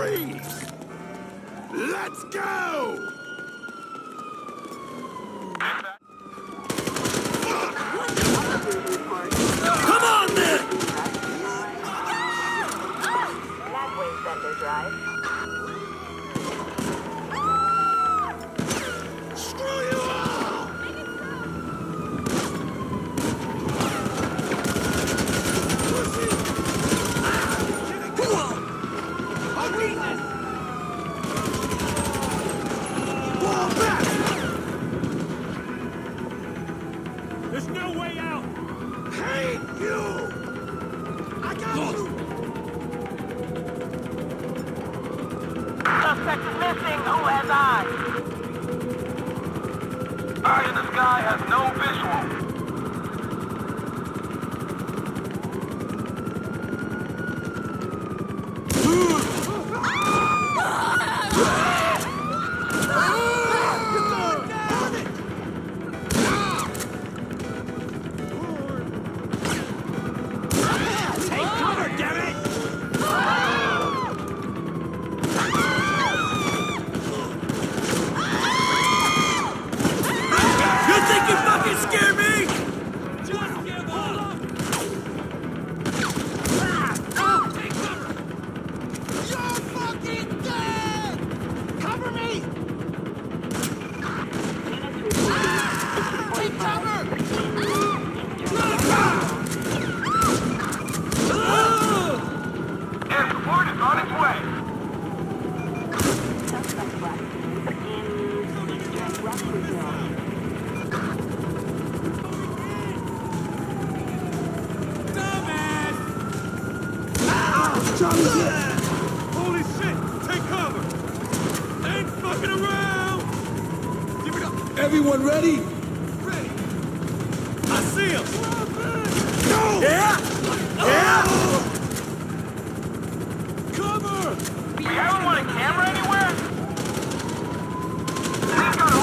Freeze! Let's go! Come on then! Ladway Center Drive. Screw you all! I'll beat this! Fall back! There's no way out! Hate you! I got you! Suspect is missing. Who has eyes? Eye in the sky has no visual. Holy shit! Take cover! Ain't fucking around! Give it up! Everyone ready? Ready! I see him! Go! Yeah! Yeah! Cover! We haven't won a camera anywhere? He's got